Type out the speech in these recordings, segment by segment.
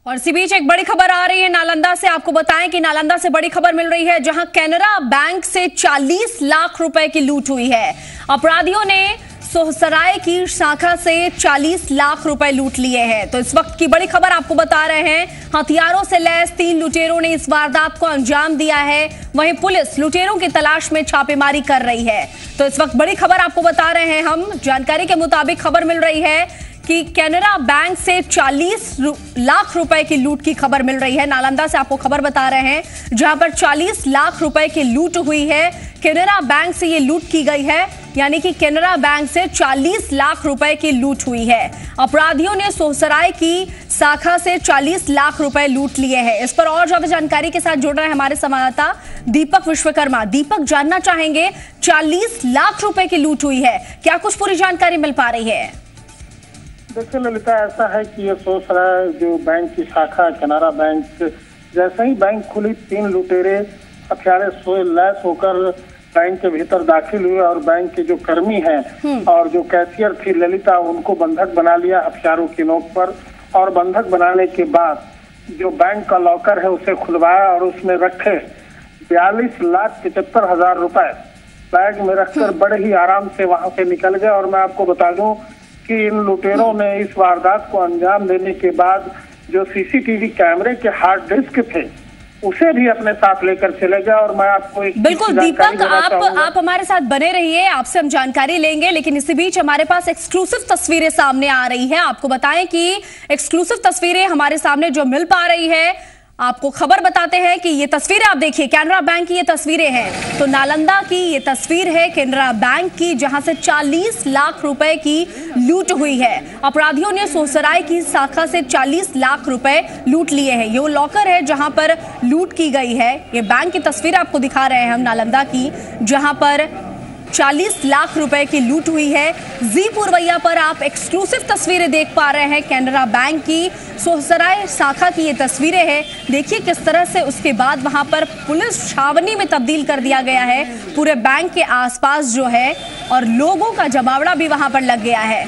और इसी बीच एक बड़ी खबर आ रही है नालंदा से। आपको बताएं कि नालंदा से बड़ी खबर मिल रही है, जहां कैनरा बैंक से 40 लाख रुपए की लूट हुई है। अपराधियों ने सोहसराय की शाखा से 40 लाख रुपए लूट लिए हैं। तो इस वक्त की बड़ी खबर आपको बता रहे हैं, हथियारों से लैस 3 लुटेरों ने इस वारदात को अंजाम दिया है। वहीं पुलिस लुटेरों की तलाश में छापेमारी कर रही है। तो इस वक्त बड़ी खबर आपको बता रहे हैं हम। जानकारी के मुताबिक खबर मिल रही है कि कैनरा बैंक से 40 लाख रुपए की लूट की खबर मिल रही है। नालंदा से आपको खबर बता रहे हैं, जहां पर 40 लाख रुपए की लूट हुई है। कैनरा बैंक से ये लूट की गई है, यानी कि कैनरा बैंक से 40 लाख रुपए की लूट हुई है। अपराधियों ने सोहसराय की शाखा से 40 लाख रुपए लूट लिए हैं। इस पर और ज्यादा जानकारी के साथ जुड़ रहे हैं हमारे संवाददाता दीपक विश्वकर्मा। दीपक, जानना चाहेंगे 40 लाख रुपए की लूट हुई है, क्या कुछ पूरी जानकारी मिल पा रही है? देखिए ललिता, ऐसा है कि ये सोहसराय जो बैंक की शाखा कैनरा बैंक, जैसे ही बैंक खुली 3 लुटेरे हथियारे से लैस होकर बैंक के भीतर दाखिल हुए और बैंक के जो कर्मी हैं और जो कैशियर थी ललिता, उनको बंधक बना लिया हथियारों की नोक पर। और बंधक बनाने के बाद जो बैंक का लॉकर है उसे खुलवाया और उसमें रखे 42,75,000 रुपए बैग में रखकर बड़े ही आराम से वहां से निकल गए। और मैं आपको बता दूं कि इन लुटेरों ने इस वारदात को अंजाम देने के बाद जो सीसीटीवी कैमरे के हार्ड डिस्क थे उसे भी अपने साथ लेकर चले गए। और मैं आपको एक बिल्कुल दीपक, आप हमारे साथ बने रहिए, आपसे हम जानकारी लेंगे। लेकिन इसी बीच हमारे पास एक्सक्लूसिव तस्वीरें सामने आ रही हैं। आपको बताएं कि एक्सक्लूसिव तस्वीरें हमारे सामने जो मिल पा रही है, आपको खबर बताते हैं कि ये तस्वीरें आप देखिए, कैनरा बैंक की ये तस्वीरें हैं। तो नालंदा की ये तस्वीर है कैनरा बैंक की, जहां से 40 लाख रुपए की लूट हुई है। अपराधियों ने सोहसराय की शाखा से 40 लाख रुपए लूट लिए हैं। ये वो लॉकर है जहां पर लूट की गई है। ये बैंक की तस्वीर आपको दिखा रहे हैं हम नालंदा की, जहां पर 40 लाख रुपए की लूट हुई है। जी पुरवैया पर आप एक्सक्लूसिव तस्वीरें देख पा रहे हैं कैनरा बैंक की। सोहसराय शाखा की ये तस्वीरें हैं। देखिए किस तरह से उसके बाद वहां पर पुलिस छावनी में तब्दील कर दिया गया है पूरे बैंक के आसपास जो है, और लोगों का जमावड़ा भी वहां पर लग गया है।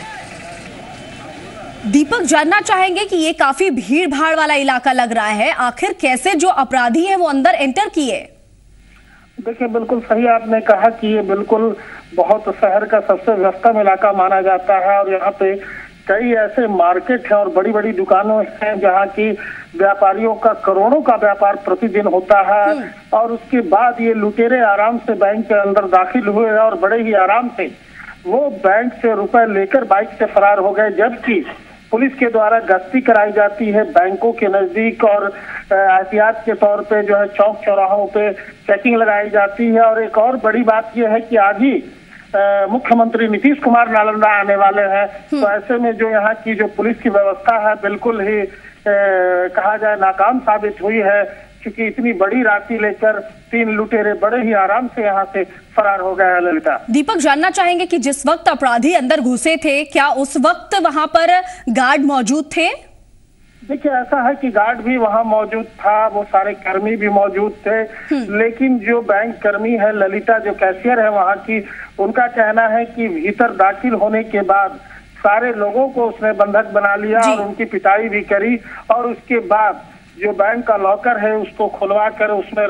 दीपक, जानना चाहेंगे कि ये काफी भीड़ भाड़ वाला इलाका लग रहा है, आखिर कैसे जो अपराधी हैं वो अंदर एंटर किए? देखिए, बिल्कुल सही आपने कहा कि ये बिल्कुल बहुत शहर का सबसे व्यस्तम इलाका माना जाता है। और यहाँ पे कई ऐसे मार्केट हैं और बड़ी बड़ी दुकानें हैं जहाँ की व्यापारियों का करोड़ों का व्यापार प्रतिदिन होता है। और उसके बाद ये लुटेरे आराम से बैंक के अंदर दाखिल हुए और बड़े ही आराम से वो बैंक से रुपए लेकर बाइक से फरार हो गए। जबकि पुलिस के द्वारा गश्ती कराई जाती है बैंकों के नजदीक और एहतियात के तौर पे जो है चौक चौराहों पे चेकिंग लगाई जाती है। और एक और बड़ी बात यह है कि आज ही मुख्यमंत्री नीतीश कुमार नालंदा आने वाले हैं। तो ऐसे में जो यहाँ की जो पुलिस की व्यवस्था है बिल्कुल ही कहा जाए नाकाम साबित हुई है, क्योंकि इतनी बड़ी राशि लेकर 3 लुटेरे बड़े ही आराम से यहाँ से फरार हो गए हैं। ललिता, दीपक, जानना चाहेंगे कि जिस वक्त अपराधी अंदर घुसे थे, क्या उस वक्त वहां पर गार्ड मौजूद थे? देखिए, ऐसा है कि गार्ड भी वहां मौजूद था, वो सारे कर्मी भी मौजूद थे। लेकिन जो बैंक कर्मी है ललिता, जो कैशियर है वहां की, उनका कहना है कि भीतर दाखिल होने के बाद सारे लोगों को उसने बंधक बना लिया और उनकी पिटाई भी करी। और उसके बाद जो बैंक का लॉकर है उसको खुलवा कर उसमें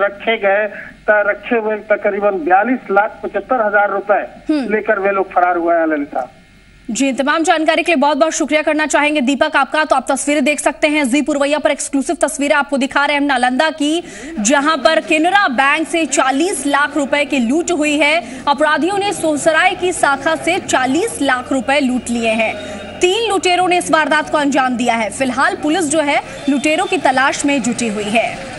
रखे हुए तकरीबन 42,75,000 रुपए लेकर वे लोग फरार हुए हैं। ललिता जी, तमाम जानकारी के लिए बहुत बहुत शुक्रिया करना चाहेंगे दीपक आपका। तो आप तस्वीरें देख सकते हैं, जी पुरवैया पर एक्सक्लूसिव तस्वीरें आपको दिखा रहे हैं नालंदा की, जहां पर कैनरा बैंक से 40 लाख रुपए की लूट हुई है। अपराधियों ने सोहसराय की शाखा से 40 लाख रुपए लूट लिए हैं। 3 लुटेरों ने इस वारदात को अंजाम दिया है। फिलहाल पुलिस जो है लुटेरों की तलाश में जुटी हुई है।